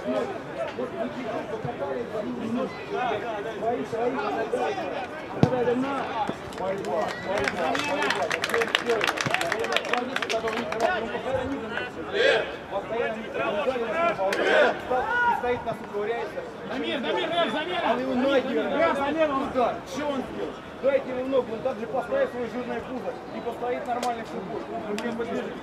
посмотрим. Вот вы чуть-чуть покатались, немножко свои, когда это на. Борьба. Постоянно не стоит, нас уковыряется. Замер, Он его ноги удар. Что он сделал? Дайте ему ногу, он также поставит свое жирное пузо и постоит нормально всю путь. Он мне подбежит.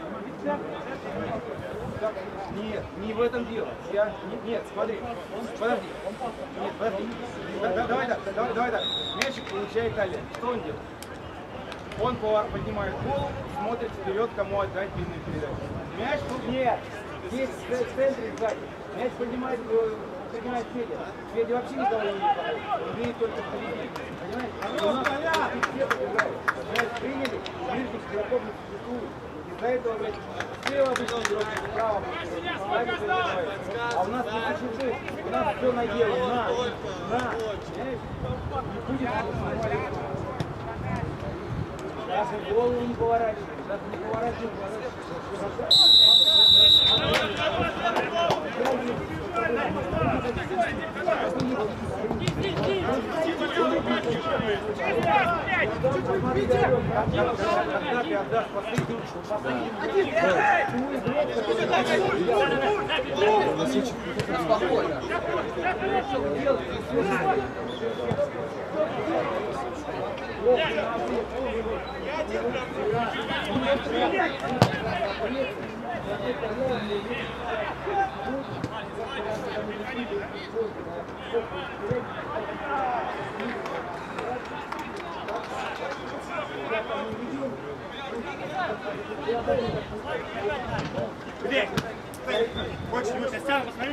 Нет, не в этом дело. Нет, смотри. Подожди. Нет, подожди. Давай так. Мячик получает Олег. Что он делает? Он поднимает голову, смотрит вперед, кому отдать длинную передачу. Мяч тут нет. Здесь в центре сзади. Мяч поднимает Федя. Федя вообще никого не видит. Он видит только впереди. Понимаете? У нас все побегают. Мяч приняли, ближних игроков не существует. Из-за этого слева бежал игрок, справа. А у нас не существует. У нас все на деле. На. Понимаешь? Не будет нормально. Даже голову не поворачивай, спокойно. Где? Хочешь его сейчас посмотреть?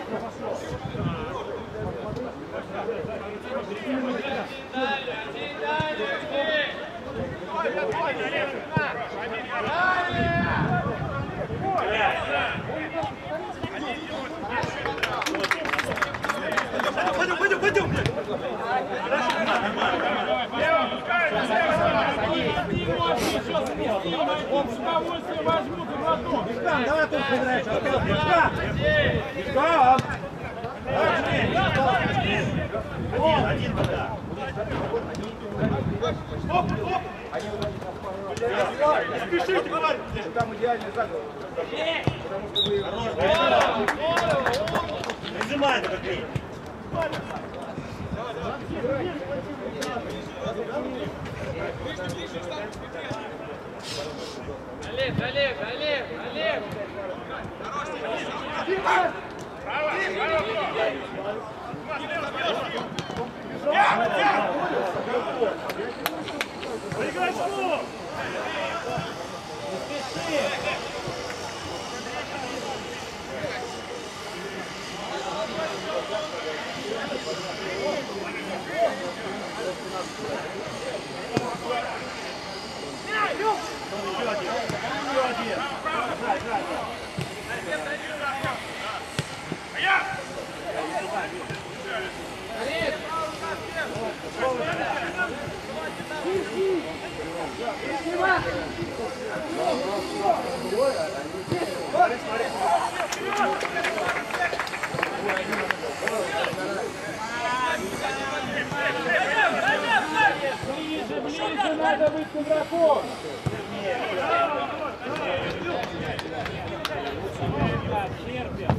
Пойдем! Он с удовольствием возьмут и потом. Мишкан, давай тут сыграешь. Мишкан! Один туда. Стоп! Спешите, говорю! Там идеальный заговор. Потому что вы... Нажимай, как ты. Олег! Игрочку! Ближе надо быть к игроку. Терпим.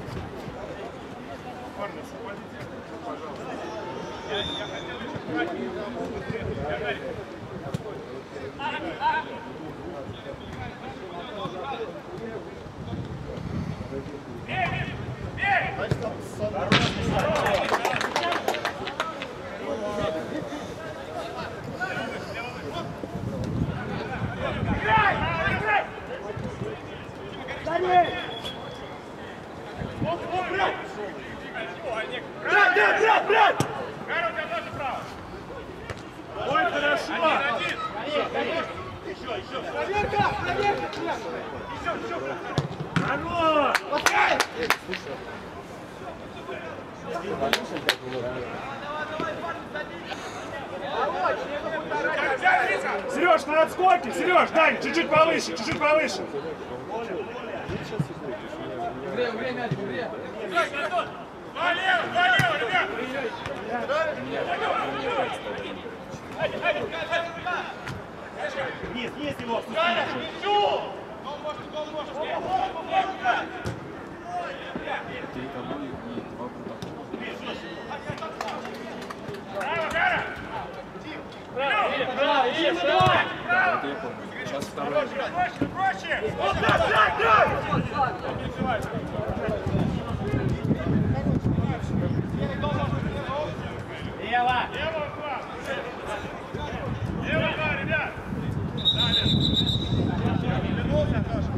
Брат! Гарри, у тебя тоже право. Ой, хорошо. Еще. Проверка! Еще. Хорош! Сереж, на отскоке! Сереж, дай, чуть-чуть повыше! Игре. Есть его! Сейчас второй. Лево! Лево, да, ребят! Вернулся тоже.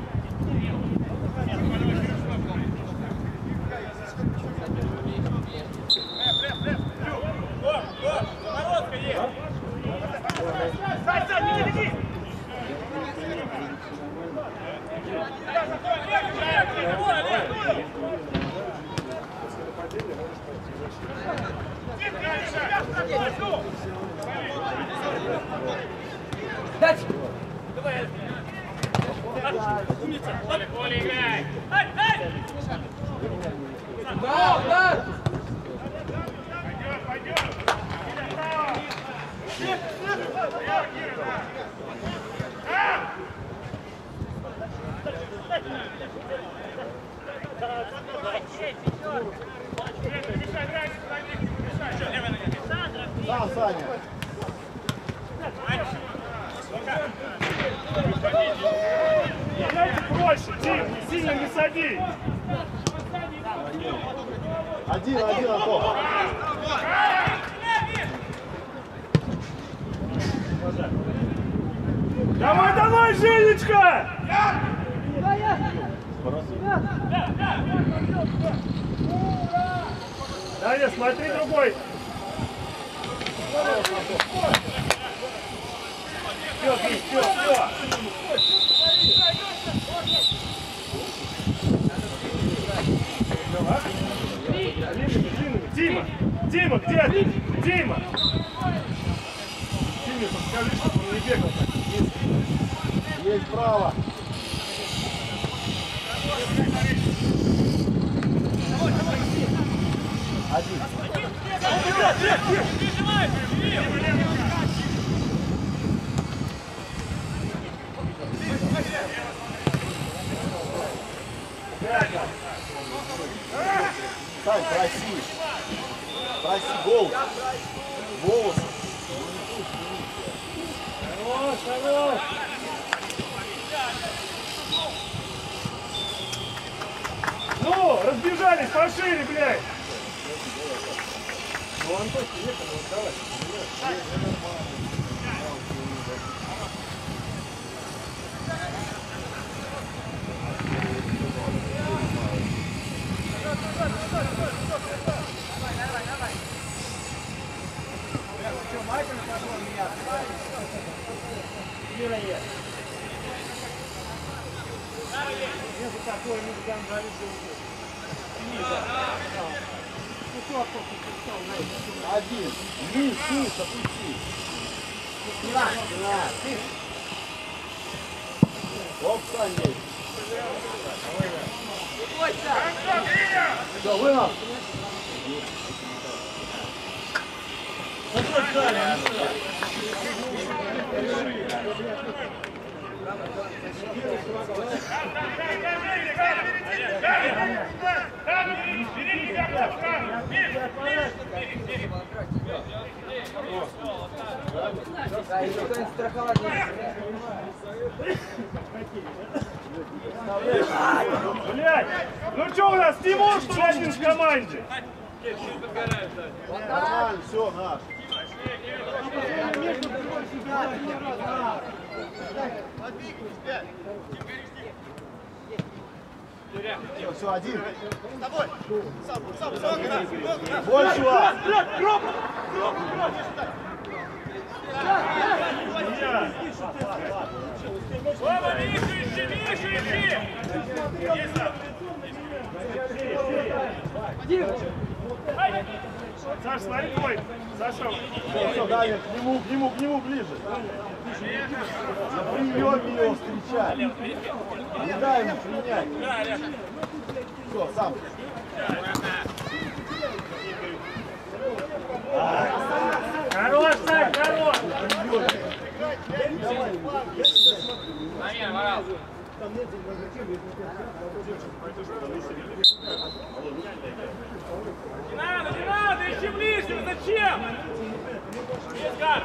Заморозка есть! Сань, не веди! Дать! Умница! Поле играй! Да, удар! Пойдет! Да, Саня. Играйте проще, Тим, сильно не сади. Один, Антон. Давай, давай, Женечка! Даня, смотри другой. Все. Дима, где ты? Дима! Диме, подскажи, чтобы он не бегал так. Есть право. Один. Сань, проси. Проси голос. Голос. Хорош. Ну, разбежались пошире, блядь. Ну, Антон, давай. Один. Вниз, опусти. Оп, Саня. Все, вынос. Да, и никто не страховать не Блядь, ну что у нас, Тимур, что ли, один в команде? Нормально, все, наш. Все, один. С тобой. Больше вас. Слава, Миша, ищи! Саш, смотри твой. Саша. Все, Даня, к нему ближе. На приеме его встречать. Не дай ему принять. Все, сам. А? Замена, Морал. Не надо, ищи ближнего, зачем? Есть гад.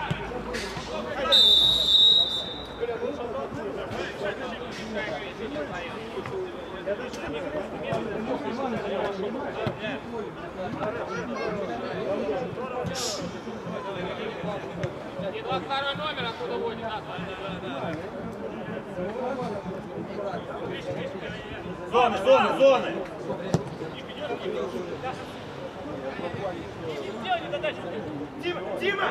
И 22 номер оттуда водит. Зоны, зоны, зоны. Дима! Дима!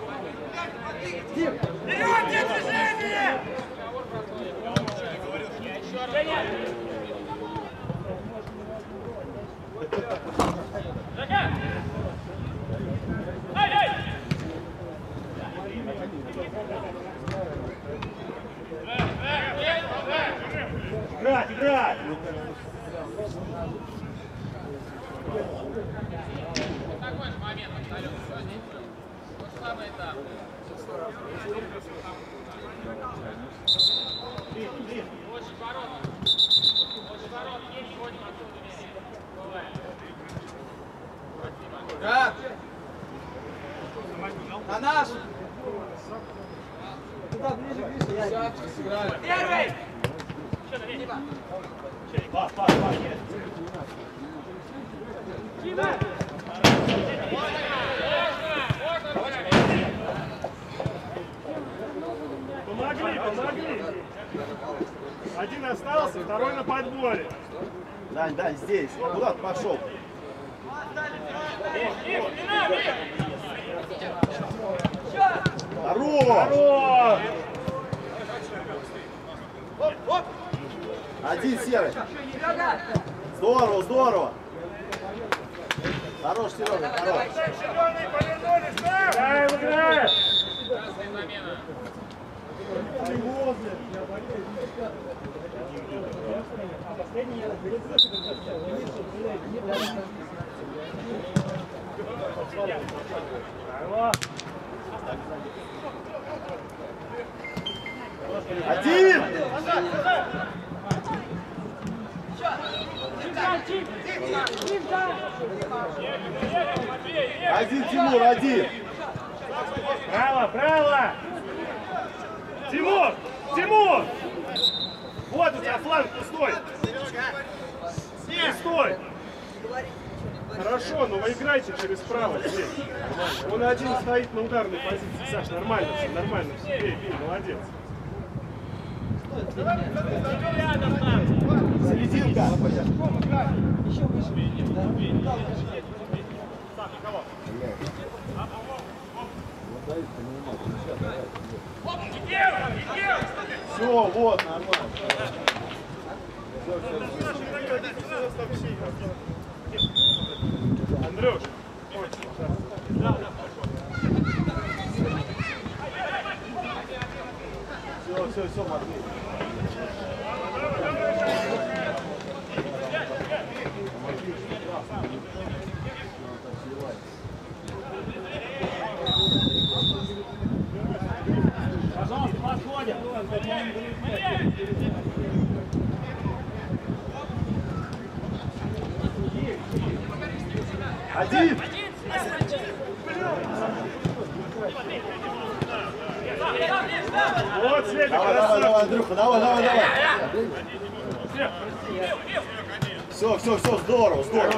Вперед, нет движения! Ай, ай! Играть, играть! Такой же момент абсолютно. То же самое там. Очень ворот. Очень ворот. Не ходим оттуда вместе. Да. На наш. Туда ближе, ближе. Я сыграю. Первый. Дима. Пас, пас, пас, нет. Дима. Помогли, помогли. Один остался, второй на подборе. Дань, Дань, здесь. Куда ты пошел? Хорош! Хорош! Один серый. Здорово, здорово. Хорош, Серега, хорош. Играем, играем! Один! Один, Тимур, один! Право, право! Тимур! Тимур! Вот у тебя фланг пустой! Пустой! Хорошо, но вы играйте через право здесь. Он один стоит на ударной позиции. Саш, нормально все, нормально все. Бей, бей, молодец. Серединка! Все, вот, нормально. Андрюш, Все, Матвей. пожалуйста, подходим. Один! Вот, Светик, Давай, красавчик. давай, Андрюха, давай. Все, здорово, здорово.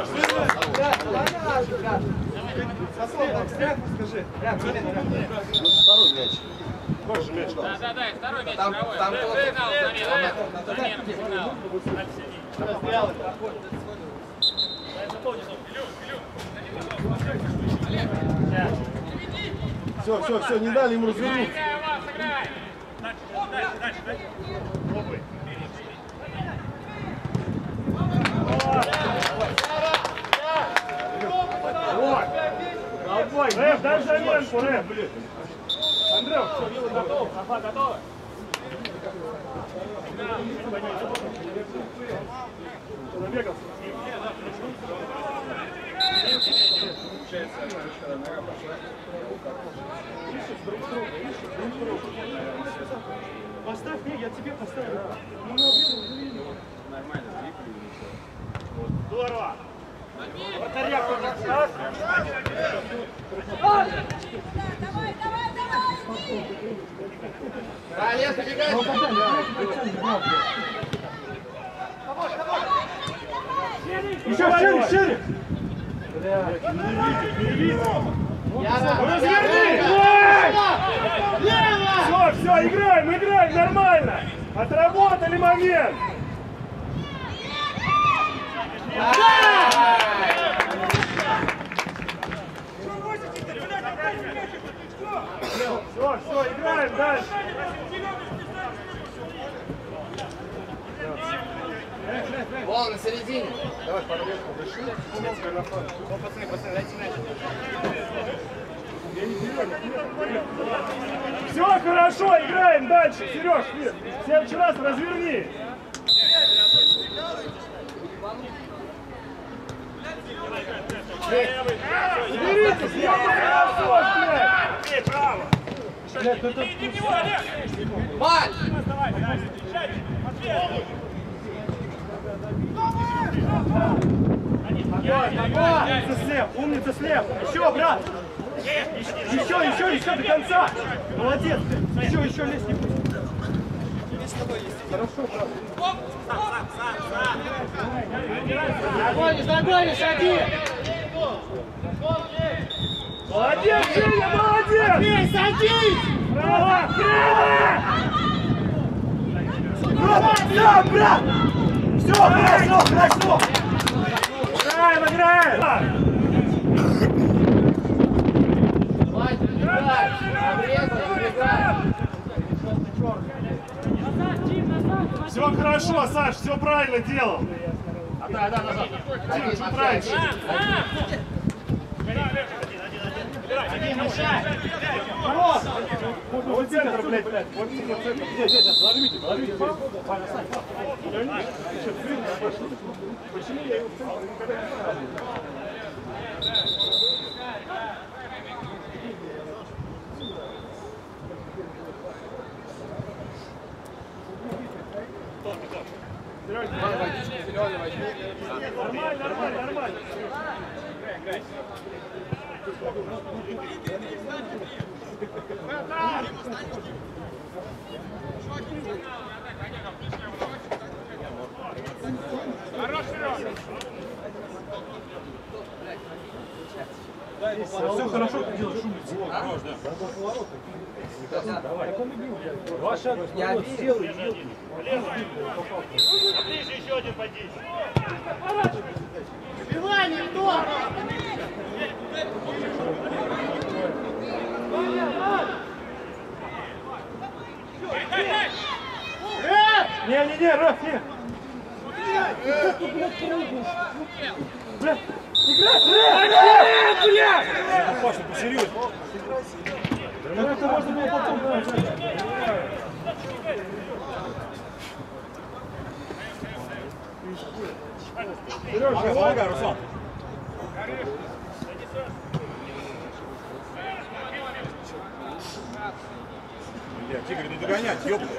Второй мяч. Больше мяч. Да, второй мяч Там игровой. кто-то- Сигнал, замена, сигнал. Все, не дали ему развернуться. Играй, Иван, сыграй. Дальше. Пробуй. Вот. Рэп, дай заменку, Рэп. Андрюх, все, готов. Софа готова? Набегался. Поставь мне, я тебе поставлю. Нормально, Здорово. Вратаря поставь. Лес, забегай! Еще шире, шире! Не видно! Разверни! Все, играем, нормально! Отработали момент! Все, играем дальше! Вон, на середине. Давай, подвеску дыши. Пацаны, дайте мяч. Все хорошо, играем дальше. Сереж, в следующий раз разверни. Берите, съемка хорошо, блядь. Браво. Мать! Умница слева. Еще, брат. Еще до конца. Молодец. Еще лезь не пусть. Хорошо, брат. Догонишь, один! Молодец, Женя, молодец! Эй, садись! Право! Брат! Все, хорошо! Играем! Мать, убегай! Обрезай! Все хорошо, Саш, все правильно делал. Да, назад. Тим, чуть раньше. Вот центр, блядь. Вот центр. Подождите. Почему я его в центр никогда не ставлю? Нормально. Все хорошо, ты делаешь шум. Давай. Ваша сделай. Ближе еще один подействуй. Убивай, никто! Не, Раф, не. Блядь, играй, блядь! Паша, посерьезнее. Ну это можно было потом. Сережа, помогай, Руслан. Бля, Тигр, не догонять, ёпта.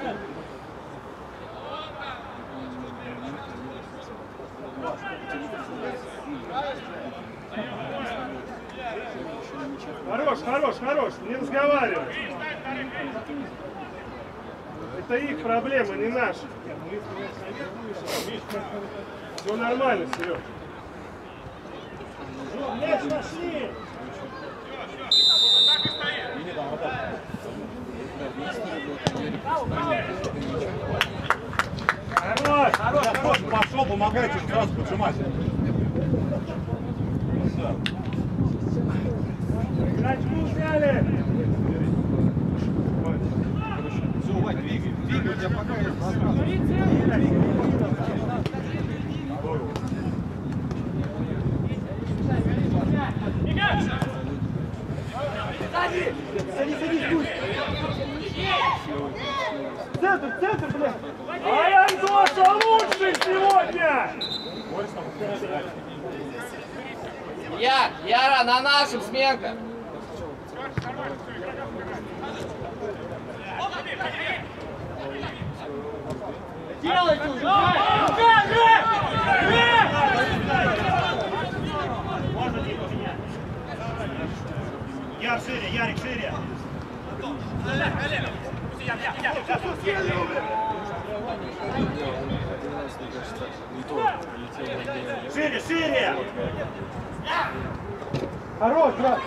Хорош, не разговаривай. Это их проблемы, не наши. Все нормально, Сереж. Мяч нашли! Хорош! Пошел, помогайте, сразу поджимать. Игрочку взяли! Все, Вань, двигай, у тебя пока есть назад. Садись, пусть! Центр, блядь! Ай, Антоша, лучший сегодня! Яра, на нашем сменка. Делайте уже! Можно типа менять. Я шире, Ярик шире. Шире, шире! Хорош, брат!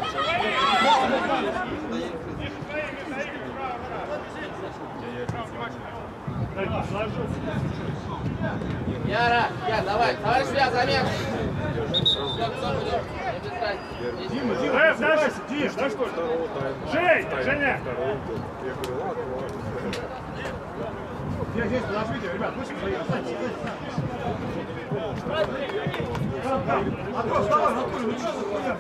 Яра, давай себя замена. Дима, Дима, дальше, Дим, да что? Жень, Женя! Я здесь, подождите, ребят, пусть свои останьтесь. Андрей, вставай, Анатолий, ну что за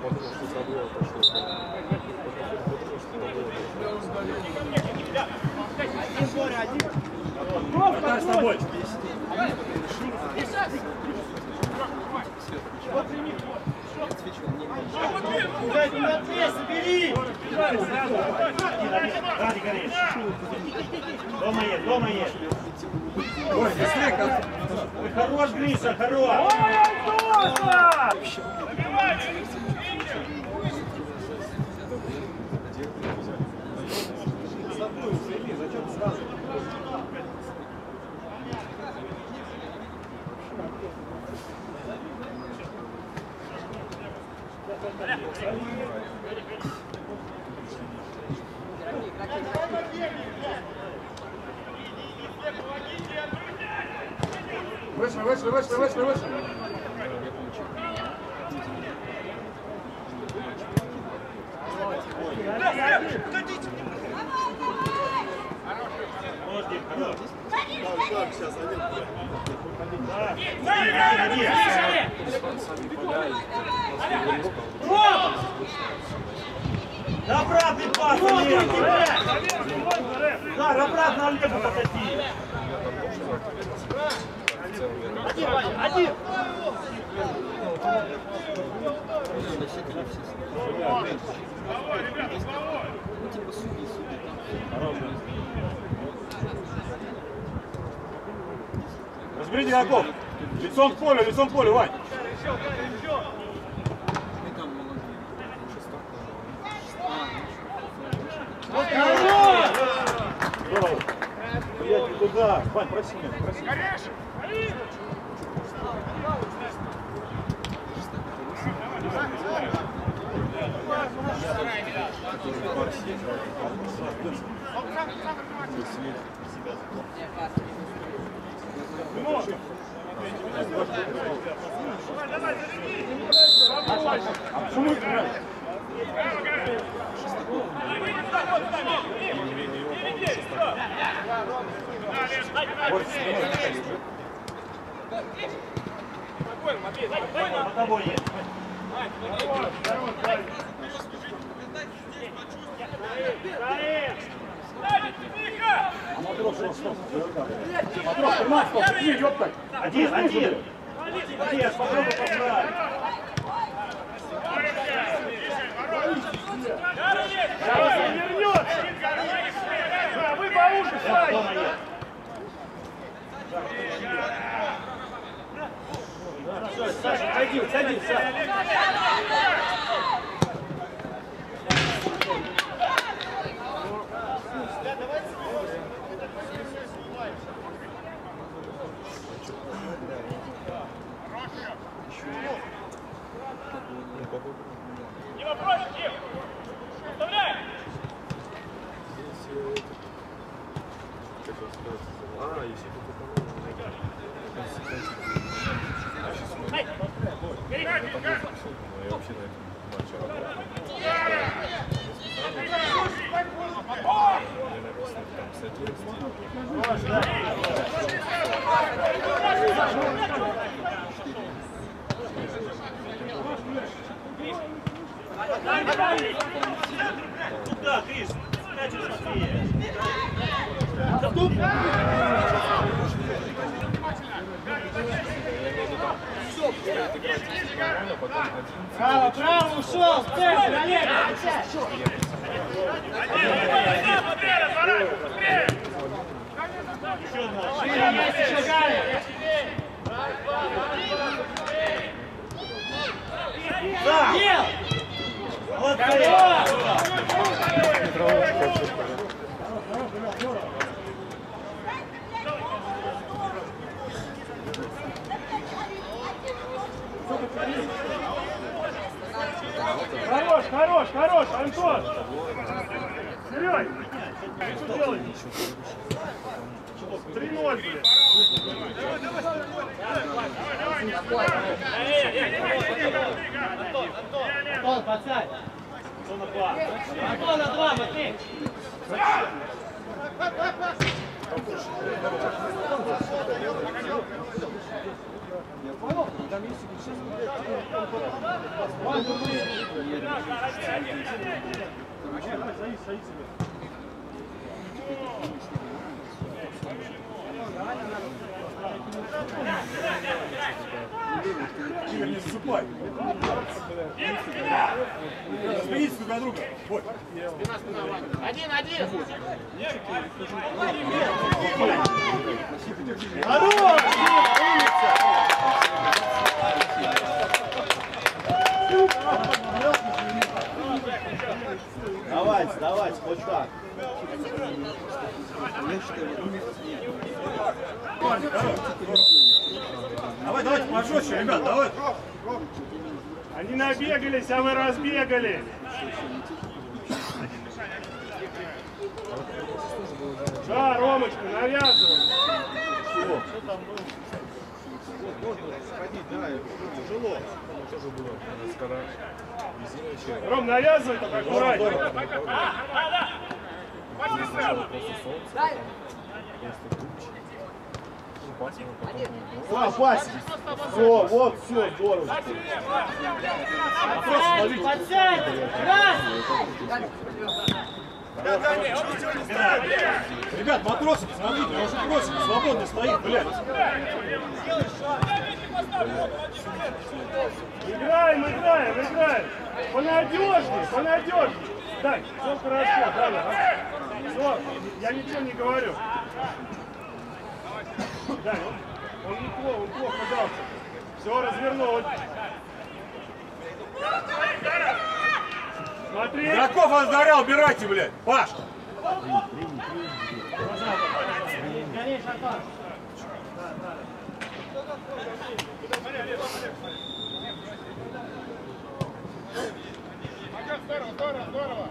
Хуйня? С тобой. Сзади горишь. Дома есть. Ой, быстрее, как... Ой, хорош, Гриша, хорош. Зачем сразу? Вышли. Сейчас Да обратный пас, да, обратно Олегу подойти. Один. Разберите игроков. Лицом к полю, Вань. Здорово. Я не туда. Вань, проси меня. А почему это нравится? Под тобой есть. А Матрос, Матрос, 13, иди, ёпта. Один. Попробуй поправить. Сейчас он вернется! Вы поуже встаньте! Саша, садись, Саша. Не вопрос, Дим! Вставляй! Туда, Крис, дайте смотри. Стоп! Право, право, ушел, в центр, Олег! Шире есть еще, Гарри! Дел! Вот Хорош, хорош, хорош, Антон! Вперед! Что делаешь? 3-0, блин! Антон, подсядь! Антон, на 2, Матвей! Игорь, не засыпай. Сменитесь друг на друга. Вот. Один! Хорош! Давайте, давайте, хоть так. Давай, давайте, пожестче, ребят, давай. Они набегались, а вы разбегали! Да, Ромочка, навязывай! Ром, навязывай только аккуратнее. Пасик. Все, вот, все, здорово. Подсядь! Раз! Ребят, матросы, посмотрите, он же просит, свободно стоит, блядь. Играем. Понадежней. Дай, все хорошо, Даня. Все, я ничего не говорю. Дай, он плохо дался. Все, развернул. Смотри. Игроков он сгорел, убирайте, блядь. Паш. Горишь, Антон! Здорово!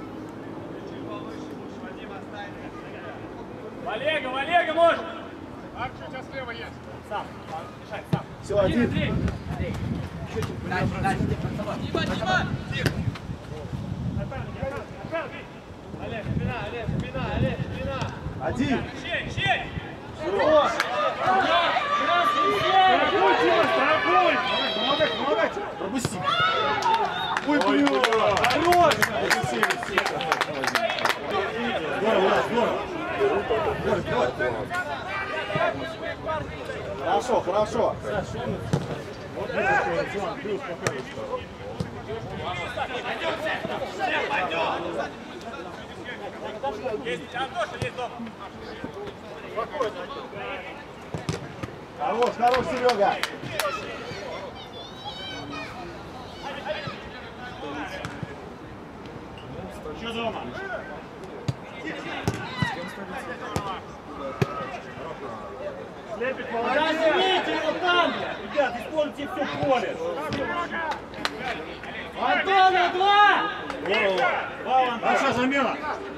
Валега, может! Арчи, у тебя слева есть. Сам, решай, сам. Все, один. Дима! Олег, спина! Один. Щей! Помогайте. Пропусти. Ой, блин. Хорош. Здорово. Хорошо. Есть, Антоша есть дома. Хорош, Серега. Что дома? Слепик, молодец. Разумейте его там! Ребят, используйте все поле. Антона, 2! Наша замена.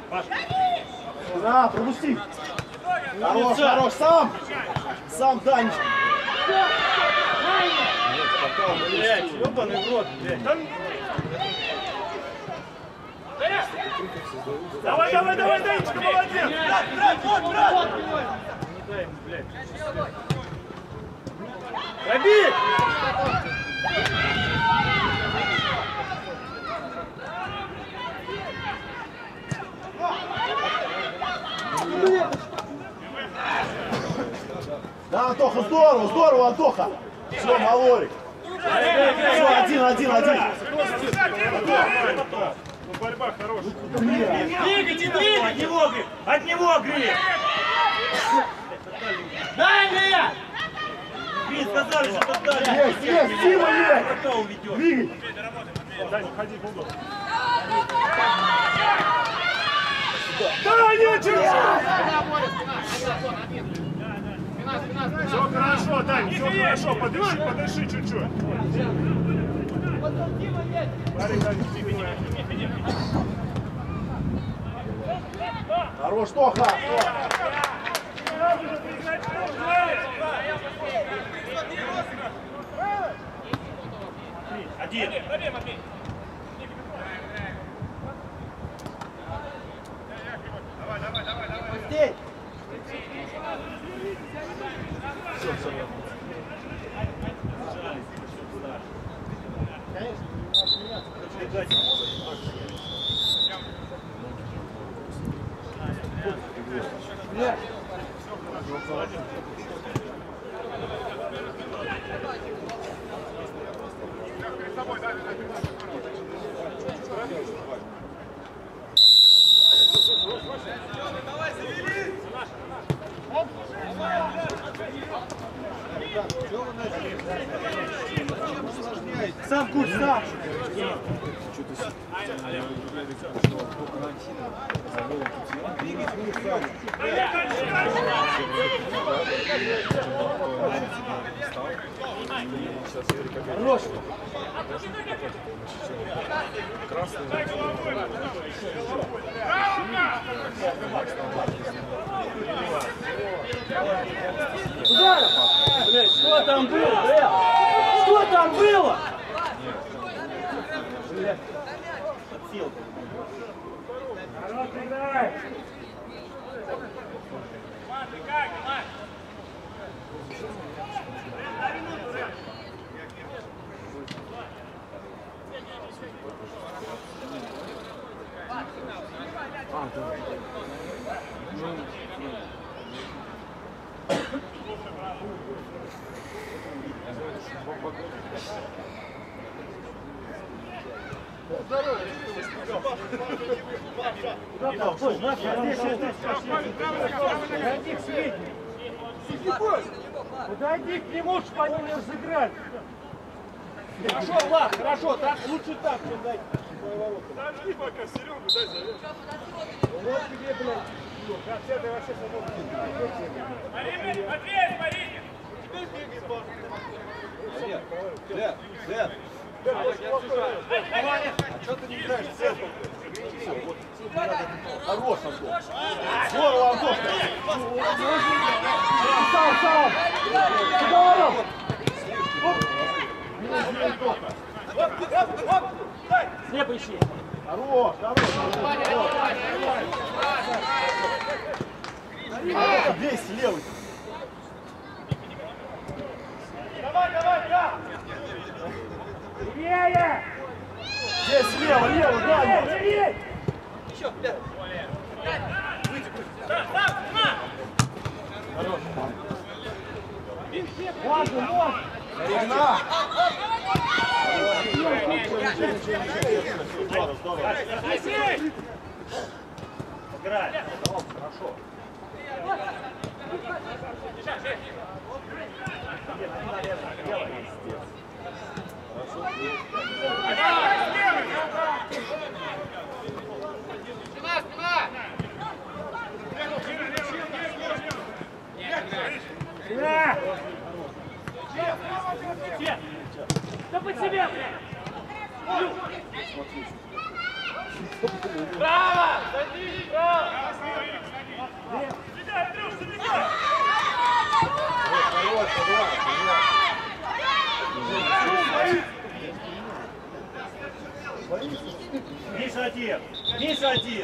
На, пропусти. Хорош. Сам, Данечка. Блядь, ёбаный в рот, блядь. Давай, Данечка, молодец. Не дай ему, блядь. Пробей! Да, Антоха, здорово, Антоха. Все, Малорик. Один. Ну, борьба хорошая. Двигайте! От него, Гриф! Далее! Гриф, сказали, что тут далее. Есть, Дима, есть! Пока уведет. Двигай! Даня, ходи в угол. Даня, чуть-чуть! Все хорошо, Дань, все хорошо. Подыши чуть-чуть. Парень, Дань, Хорош, Тоха! Один. Здесь. Сам куш, сам! Хорош. Удар! Блядь, что там было? Что там было? Подойди к нему, чтобы они не разыграли. Хорошо, Влад, хорошо, так лучше так, чем дать. Подожди пока, Серегу дай завет. Вот тебе, блядь. Как все, ты вообще свободно. Матвей, смотрите! Теперь бегай, папа. Дед! А что ты не играешь в центр? Хорош, Антон! Здорово, Антон! Сам! Здорово! Слепо ищи. Хорош! Здесь левый! Давай, да! Левее! Здесь слева, Даня! Еще, вперед. Хорош! Можно! Игна! Играй! Хорошо! Да под себя, блядь! Право! Право! Миша один! Миша один!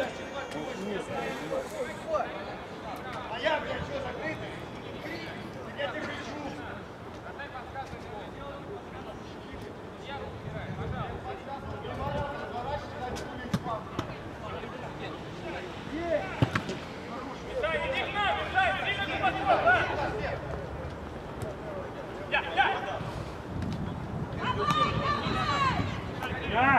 А я, блядь, что, закрытый? Я тебя кричу. Иди к нам, иди на подход, да! Я! Да.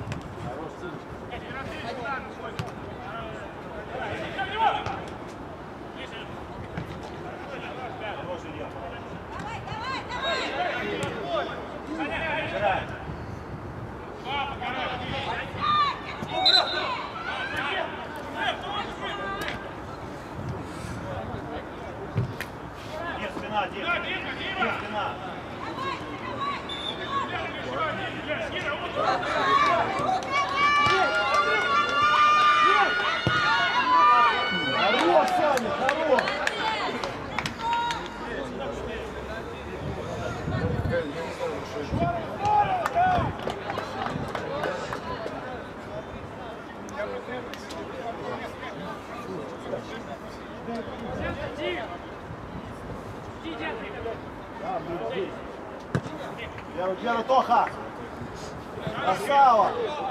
Спина, спина. Хорош, Саня, хорош! Вера, Тоха! Красава!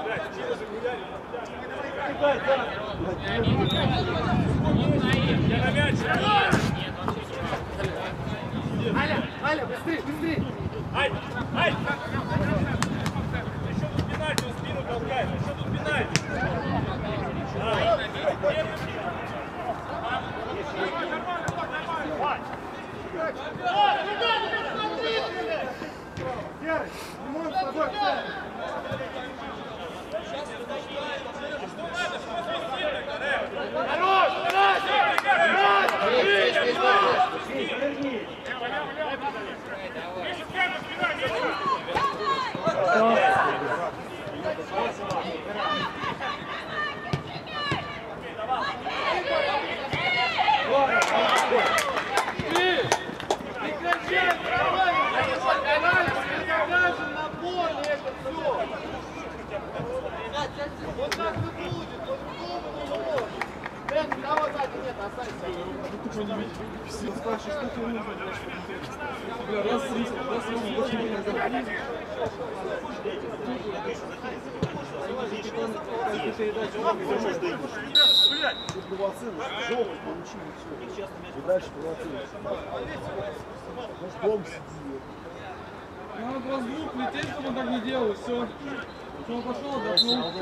Аля, быстрее, быстрее! Ай! Еще тут пенальти, он спину толкает. Еще тут пенальти. Серый, не можешь с тобой встать. Вот так не будет, по-другому не может. Бен, никого сзади нет, останься. Надо воздух лететь, чтобы он так не делал, все. Что он пошел, отдохнул.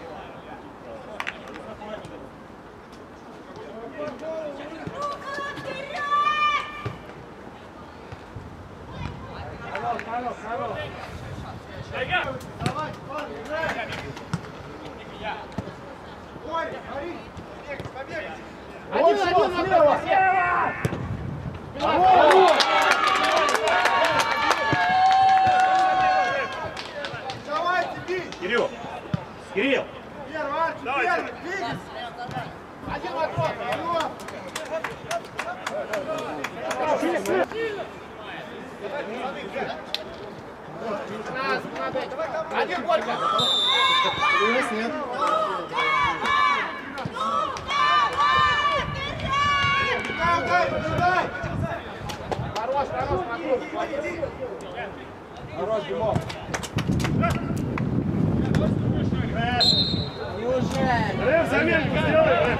Давай, играй. Ой, Борис, побегай. Один, слева! Давайте, бей. Кирилл! Кирилл! Первый, Арчи, первый, двигайся. Один вопрос! Один Борька! Нет. Дай. Хорош, Хорош, Димон. Рэп, заменку сделай!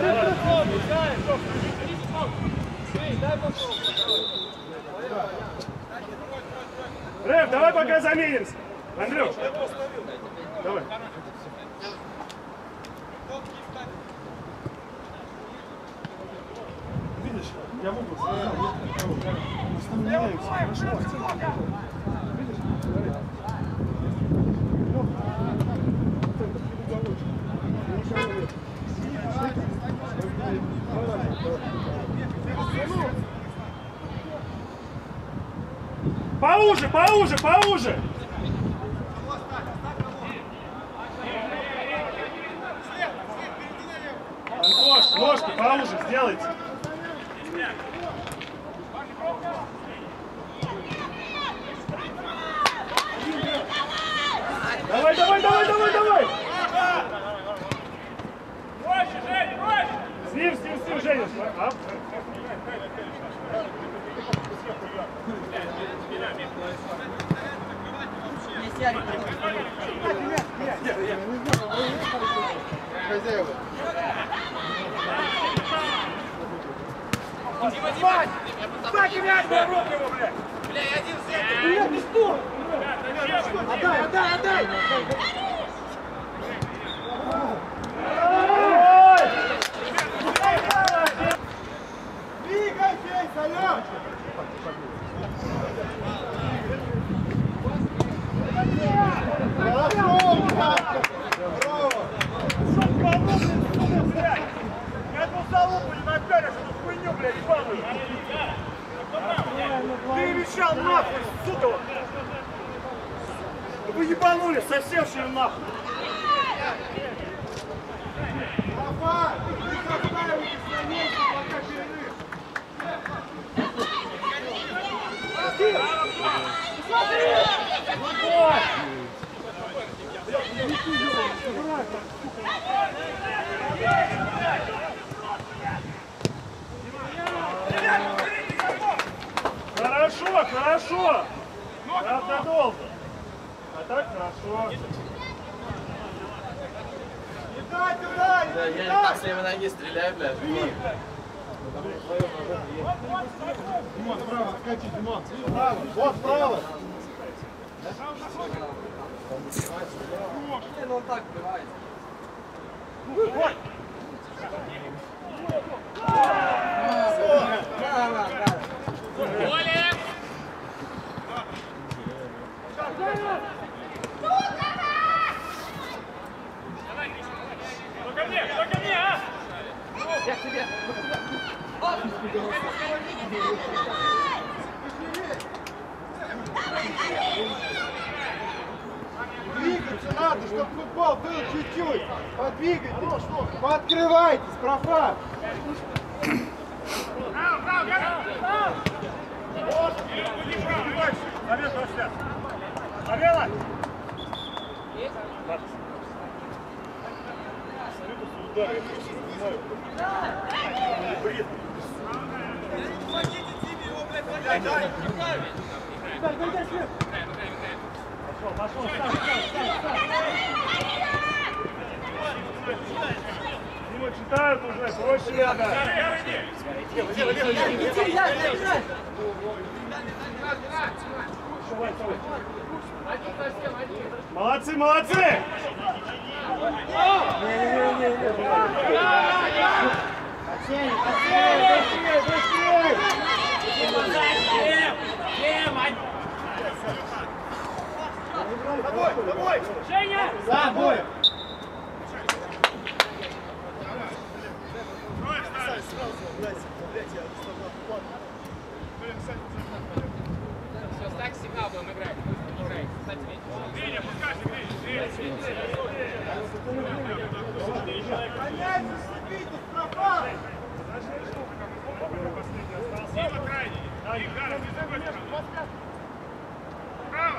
Рэп, давай пока заменимся! Андрюш! Давай! Видишь, я могу остановляются, хорошо. Видишь? Поуже, поуже, поуже! Антош, ножки поуже сделайте! Давай, давай, давай, давай, давай! Проще, Женя, проще! С ним, Женя! Хозяева. Так, мяч, руку его, блядь! Бля, я один сеть! Отдай! Вы ебанули, совсевшие нахуй. Давай! Вы заставитесь на месте, пока перерыв! Хорошо, хорошо. Правда долго. А так хорошо. Кидай туда! Да, я не так с левой ноги стреляю, блядь. Димон, справа, откачи, Димон! Справа, вот справа! Ну он так бывает. Более! Кто ко мне, а? Я к тебе. Двигаться надо, чтобы футбол был чуть-чуть. Подвигайтесь, пооткрывайтесь, профан. Победа, 25. Победа! Пошел, сам. Дима, читают уже, проще надо. Молодцы, молодцы! Домой! Женя! Сам, Боя! Все, так сигнал будем играть. Играй. Кстати, Веня, пускай Понять, заступитесь, профан! Дима крайний. Игорь, не забудь. Право!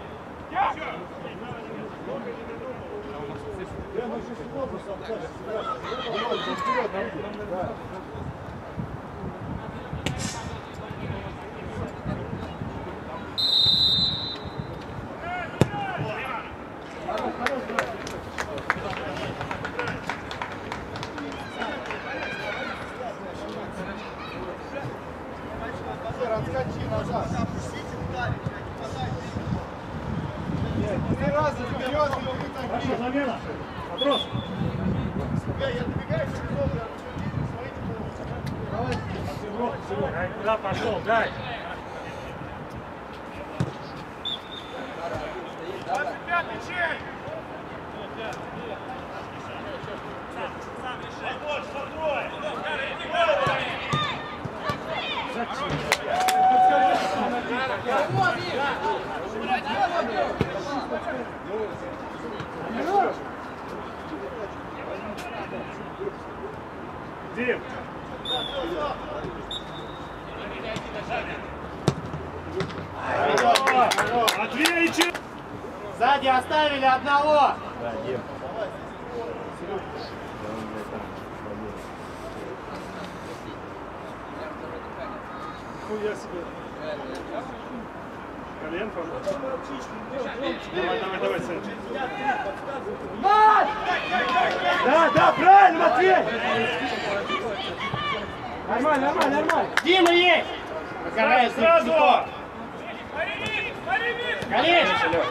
Отскочи назад. Три раза вперед, и вы Хорошо, такие. замена. Матрос. Я добегаю, Дай, куда пошел, дай. 25-й чей! Дим. Отлично! Сзади оставили одного. Я себе. Коленку. Давай, Сань. Да, правильно, Матвей. Нормально. Дима есть. Сразу! Конечно, Лёх.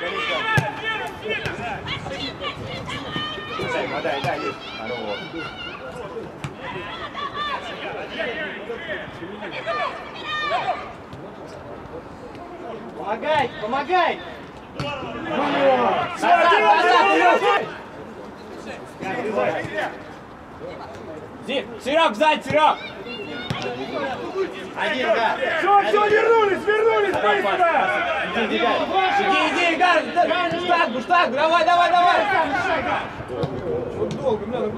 Да, есть. Помогай! Назад! Серег, сзади, Серег! Один, да. Все, вернулись, быстро! Иди, Игорь! Штаг, давай! Вот долго, блядь,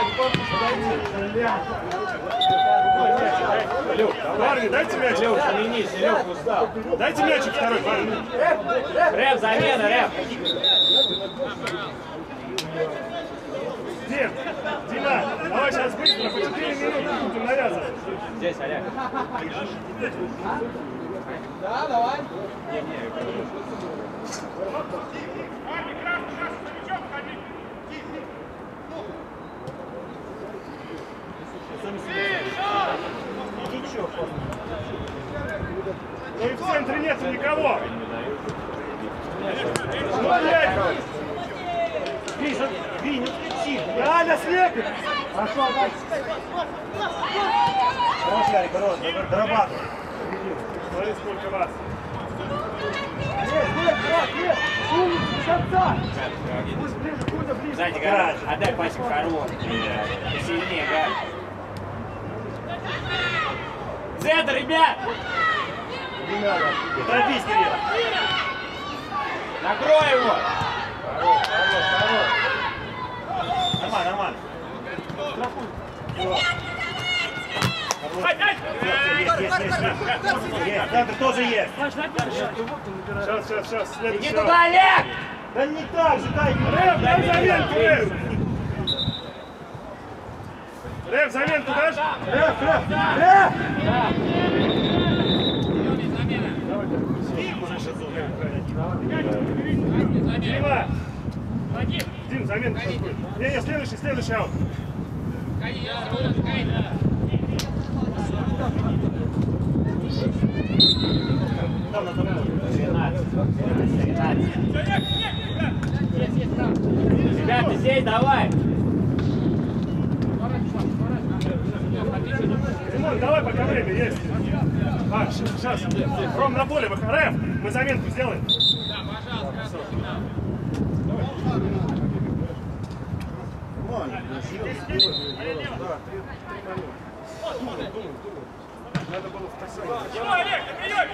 Парни, дайте мяч. Лёв, заменись, Лёв, устал. Дайте мячик второй, парни. Рэп, замена, рэп! Дима, давай сейчас быстро, по 4 минуты будем навязывать. Здесь, Олег. Да, давай. Ну и в центре нет никого. Ну, блядь. Винь, кричи. Реально слепит. Хорошо, отдай. Хорош, Ярик, хорош, дорабатывай. Смотри, сколько вас. Сзади, гараж. Отдай пасик хорош. Сильнее, гараж. Центр, ребят! Не надо. Не торопись, Кирилл. Накрой его! Нормально. Есть, центр тоже есть. Сейчас, Иди следующий туда, раз. Олег! Да не так же, дай. Дай заменку, Рэп, заменку дашь? Дима! Дим, заменку какую? Не, следующий аут. Ребята, здесь давай! Димон, давай, пока время есть. Сейчас. Ром, на поле, Рэп, мы заменку сделаем. Надо было в такси. Олег, на приеме!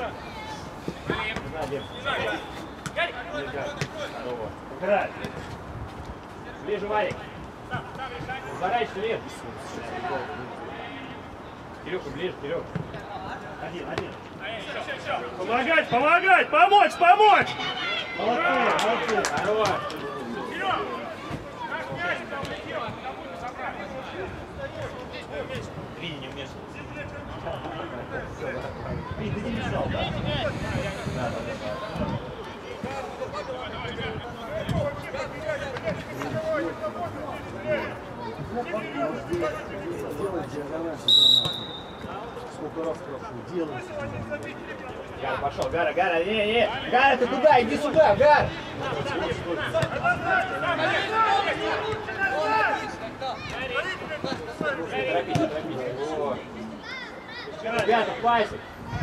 Играй! Ближе, Варик! Поворачивайся вверх! Кирюха, ближе, вперед! Один. Помогать! Помочь! Молодцы. Хорош! Винни не вмешивайся. Ты не мешал, да? Да. Сделай диагональ сюда. Сколько раз прошу, делай. Гара, пошел, Гара, не! Гара, ты куда? Иди сюда, Гара! Торопись. Вот. Ребята, пасик!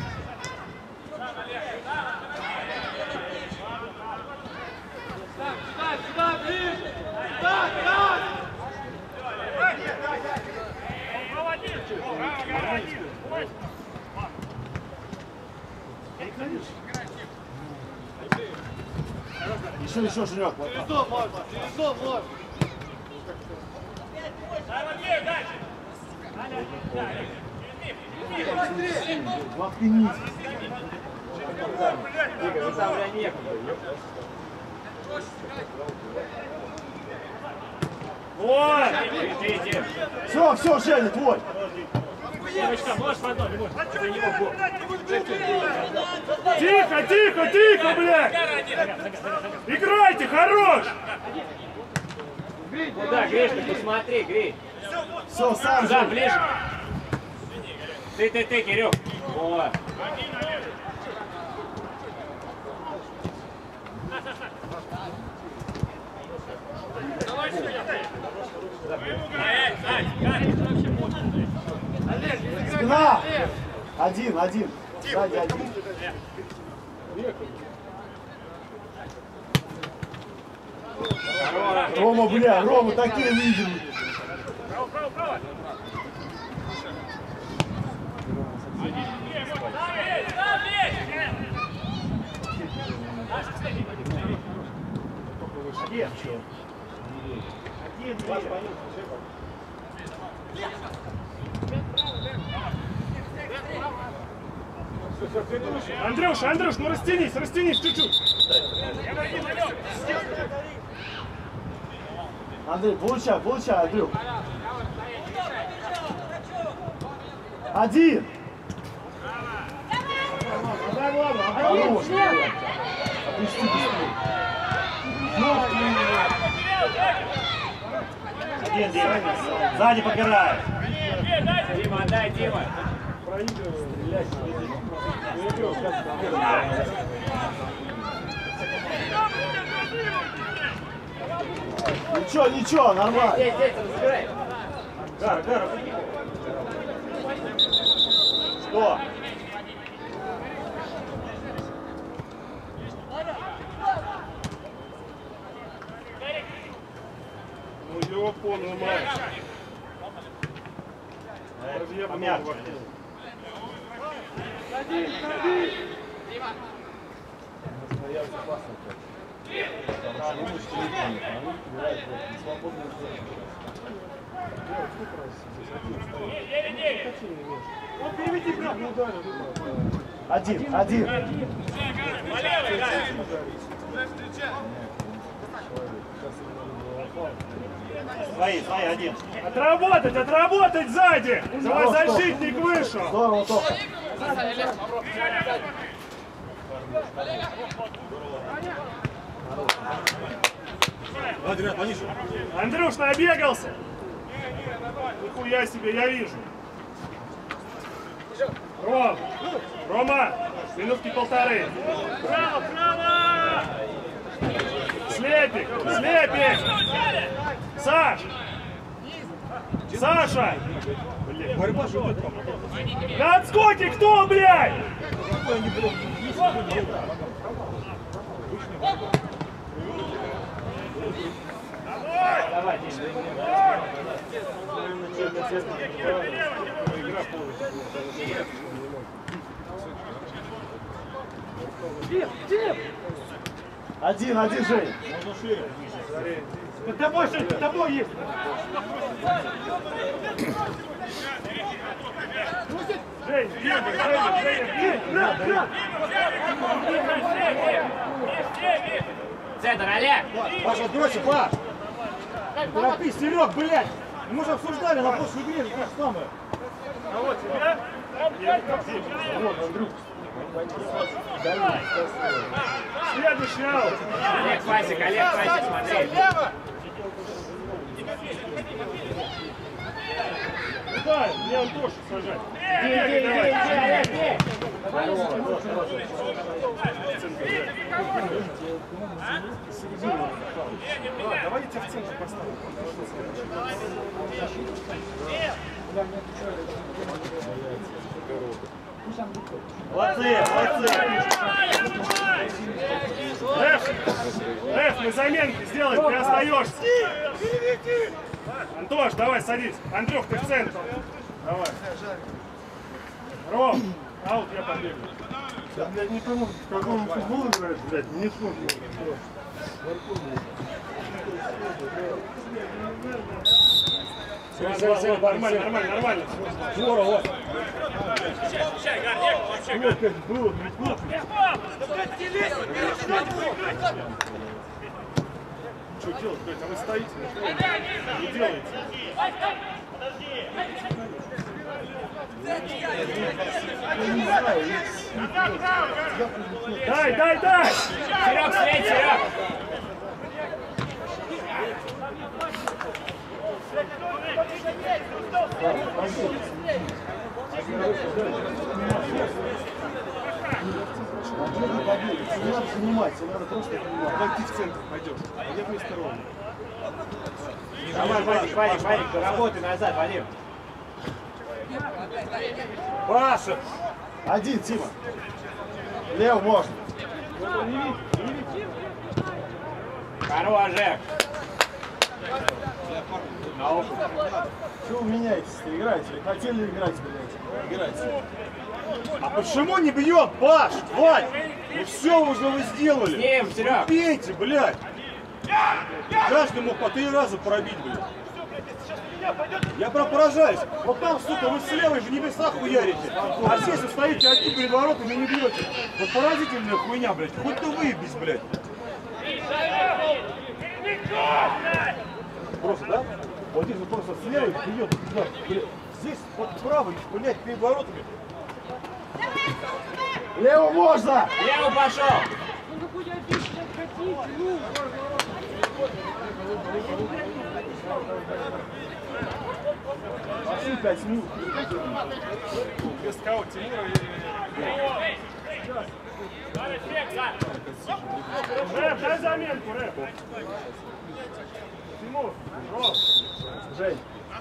Сюда, ближе! Еще, Женек. Через стоп можно. Воткнись. Игорь, ну там прям некуда. Вот! Все, Женя, твой. Тихо, блядь! Играйте, хорош! Куда, Гришка, посмотри, Гриш. Все, сам Сюда, же. ближе. Ты, Кирюх. Вот. Спина. Один. Сзади один. Рома, такие видим. Один. Андрюш, ну растянись чуть-чуть. Андрей, получай, Андрюх. Один. Хорош. Опусти быстрее. Один, Дима. Сзади подбирай. Дима, отдай, Дима. Ничего, нормально. Здесь, разбирай. Гара. Что? Ну его полный матч. Помягче. Дима. Вот переведи прям. Один. Свои, один. Отработать сзади! Давай защитник вышел! Здорово, топ. Андрюш, набегался! Нихуя себе, я вижу. Рома, минутки полторы. Право! Слепик! Саша! Борьба же идет. На отскоке кто, блядь? Давай, Один, Жень. Под тобой, Жень, под тобой есть. Жень, Центр, Олег! Паша, дрочи, Паш! Торопись, Серег, блядь! Мы же обсуждали на прошлой игре, то же самое. А вот тебя? Вот, Андрюх. Следующий аут. Олег, Васик, смотри. Да, мне Антошу сажать. Давай я тебя в центр поставлю. Молодцы! Рэф, мы заменки сделаем, ты остаешься. Антош, давай садись. Андрюх, ты в центр. Давай. Ром, аут, я побегу. Я, блядь, не пойму, в каком футбол играешь, блядь, мне сложно. Нормально. Здорово. Опять было, Что делать, блядь? А вы стоите? Не делаете. Дай! Серег, слей, Серег! Не надо заниматься, надо просто понимать. Давай ты в центр пойдешь, а я вместо Ромы. Давай, Вадик, работай назад, Вадим. Паша! Один, Тима. Лев можно. Хорош, Жек. Что вы меняетесь-то? Играете? Хотели играть, блядь? Играйте. А почему не бьет, Паш? Вань! Ну все уже вы сделали! С ним, Серег. Бейте, блядь! Каждый мог по 3 раза пробить, блядь. Я прям поражаюсь. Вот там, сука, вы с левой в небесах хуярите. А здесь вы стоите одни перед воротами и не бьете. Вот поразительная хуйня, блядь. Хоть ты выебись, блядь. Просто, да? Вот здесь вот просто с левой бьет. Блядь. Здесь вот правый, блядь, перед воротами. Лево можно! Лево пошел! Пошли 5 минут. Без кого? Тимура и... Рэп, дай заменку, Рэп. Тимур, Рос. Жень.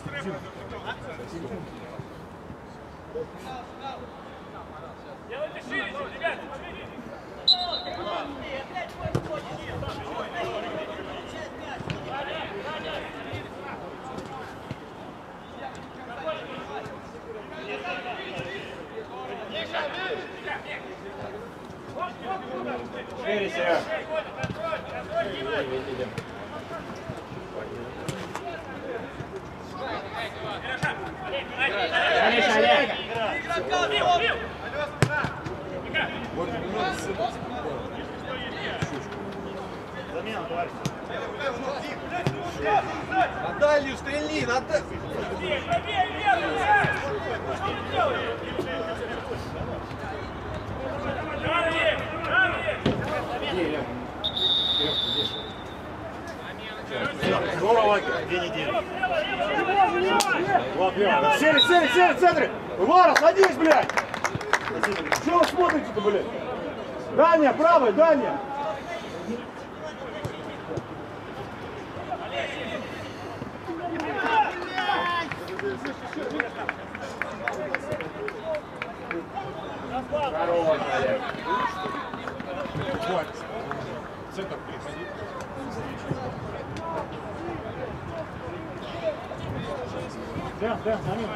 Делайте шире, ребят. Шире, Сереж. Олег, Олег. На дальнюю стрельни, на дальнюю. Здорово, 2 недели. Сели, в центре! Вара, садись, блядь! Чего вы смотрите-то, блядь? Даня, правый, Даня! Хорош, Олег. Центр переходи. Да, замену.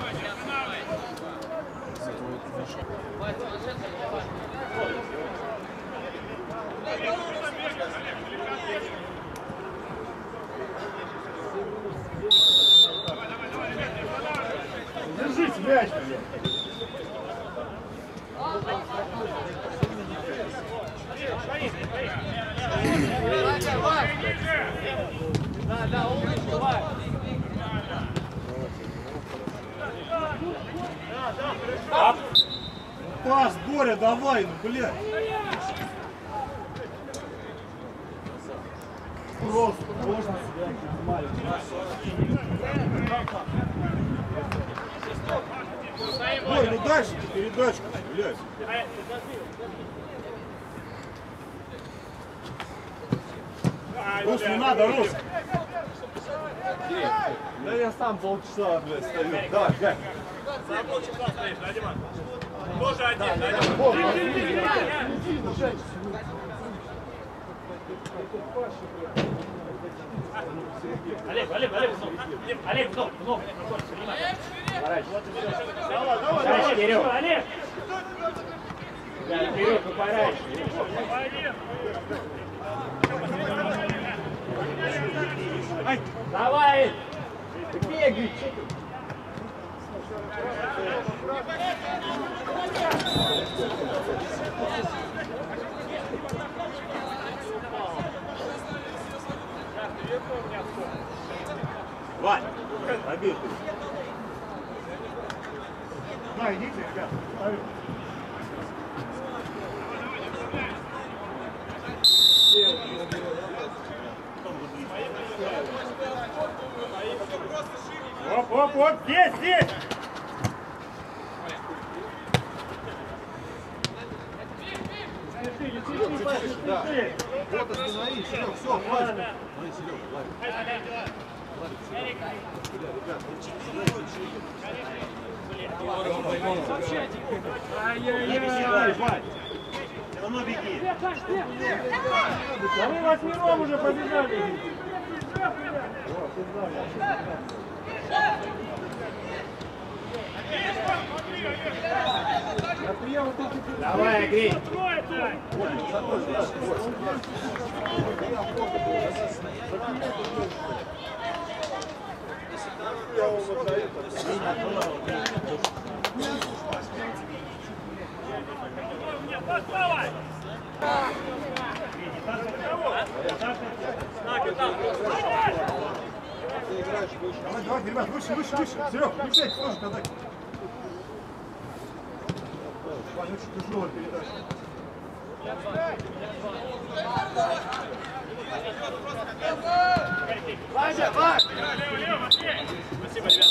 Держись, мяч, блядь! Да, умный чувак. Пас, Боря, давай, ну, блядь! Просто можно себя Боря, ну дальше ты передачку, блядь! Рус, не надо, Рус! Да я сам полчаса, блядь, стою. Да, Жень. Сам полчаса стоишь, да, Дима? Тоже один, да, Дима? Олег, вдох. Давай, вперед. Олег! Да, вперед, упорай. Давай! Бегай, что ты? Вань, побег ты! На, идите, ребят. Ставим. Оп, здесь! Да. Вот останови, Серег, все, хватит. Ой, Серега, ладно. Ай-яй-яй! Все равно беги! А мы 8 уже побежали! Давай, Грей. Давайте, ребят, выше. Серег, включайте тоже контакт. Ваня, очень тяжелая передача. Ваня, Вань! Спасибо, ребят.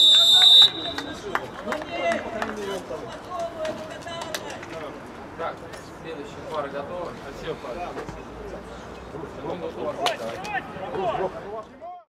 Так, следующая пара готова. Спасибо, пара. Давай!